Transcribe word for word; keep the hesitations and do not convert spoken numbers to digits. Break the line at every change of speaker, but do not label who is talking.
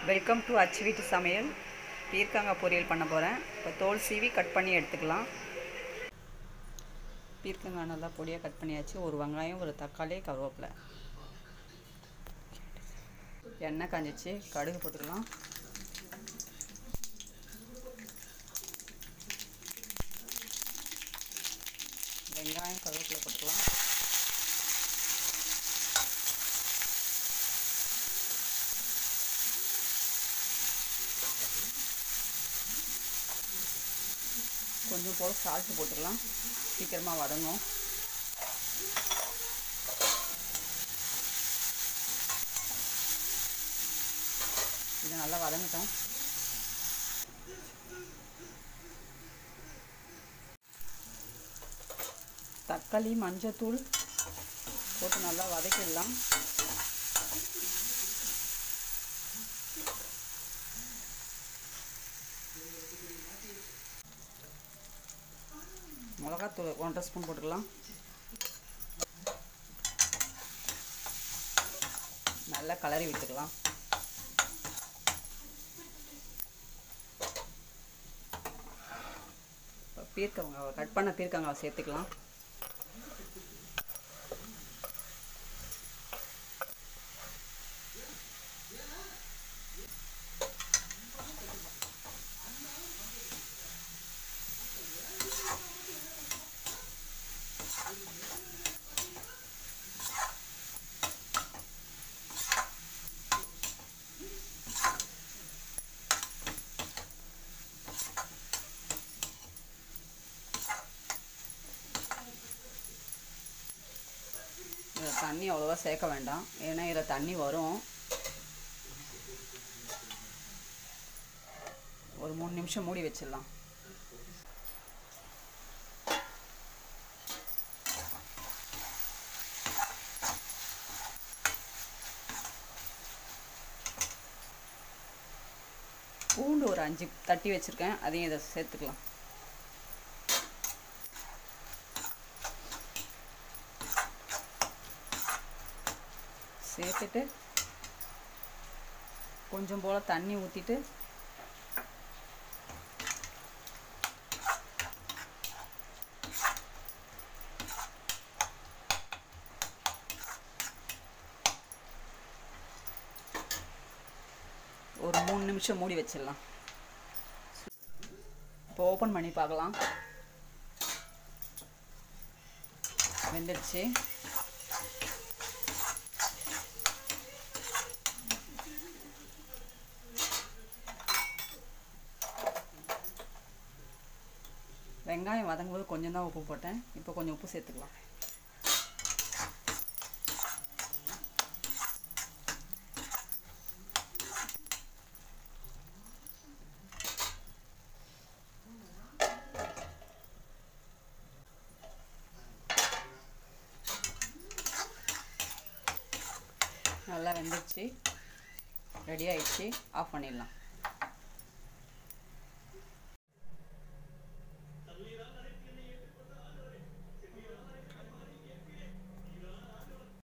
Welcome to அச்சு வீட்டு சமையல். பீர்க்கங்காய் பொரியல் பண்ண போகிறேன். இப்போ தோல் சீவி கட் பண்ணி எடுத்துக்கலாம். பீர்க்கங்காய் நல்லா பொடியாக கட் பண்ணியாச்சு. ஒரு வெங்காயம், ஒரு தக்காளி, கருவேப்பிலை. எண்ணெய் காஞ்சிச்சு, கடுகு போட்டுக்கலாம். வெங்காயம், கருவேப்பிலை போட்டுக்கலாம். கொஞ்சம் போல் சால்ட்டு போட்டுக்கலாம், சீக்கிரமாக வதங்கும். இது நல்லா வதங்கட்டும். தக்காளி, மஞ்சத்தூள் போட்டு நல்லா வதக்கிடலாம். மிளகாத்தூள் ஒன்றரை ஸ்பூன் போட்டுக்கலாம். நல்லா கலரி விட்டுக்கலாம். பீர்க்கங்காவை கட் பண்ண பீர்க்கங்காவை சேர்த்துக்கலாம். தண்ணி அவ்வளோவா சேர்க்க வேண்டாம், ஏன்னா இதில் தண்ணி வரும். ஒரு மூணு நிமிஷம் மூடி வச்சிடலாம். பூண்டு ஒரு அஞ்சு தட்டி வச்சுருக்கேன், அதையும் இதை சேர்த்துக்கலாம். சேர்த்துட்டு கொஞ்சம் போல் தண்ணி ஊற்றிட்டு ஒரு மூணு நிமிஷம் மூடி வச்சிடலாம். இப்போ ஓப்பன் பண்ணி பார்க்கலாம். வெந்துடுச்சு. வெங்காயம் வதங்கும்போது கொஞ்சம் தான் உப்பு போட்டேன், இப்போ கொஞ்சம் உப்பு சேர்த்துக்கலாம். நல்லா வெந்துடுச்சு, ரெடி ஆயிடுச்சு. ஆஃப் பண்ணிடலாம்.